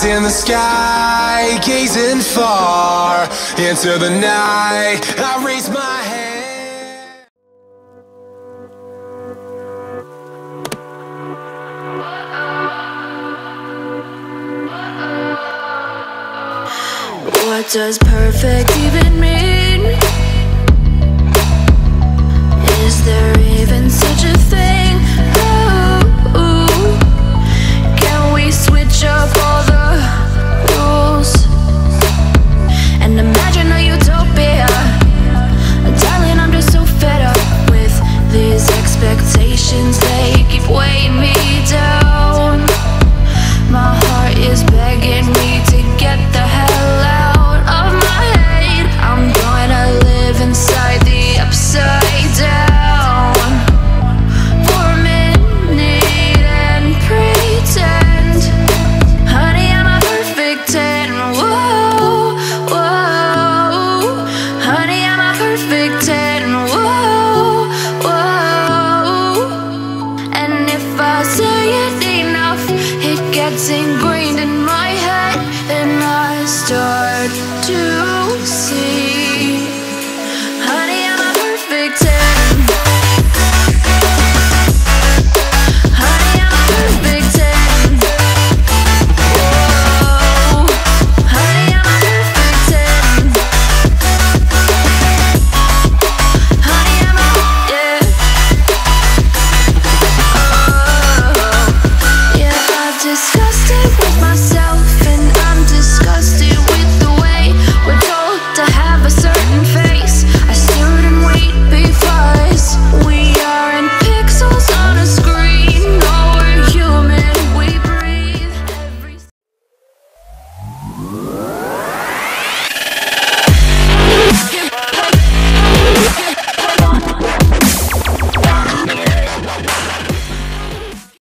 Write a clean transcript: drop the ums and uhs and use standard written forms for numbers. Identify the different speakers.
Speaker 1: Eyes in the sky, gazing far into the night. I raise my hand.
Speaker 2: What does perfect even mean? Is there even such a thing? Ooh, can we switch up all the rules and imagine a utopia? Darling, I'm just so fed up with these expectations. They keep weighing me down. My heart is begging me to get the hell out of my head. I'm gonna live inside the upside down for a minute and pretend, honey, I'm a perfect 10. Whoa, whoa, honey, I'm a perfect 10. Whoa, whoa, and if I say it enough, it gets ingrained in my head, and I start to see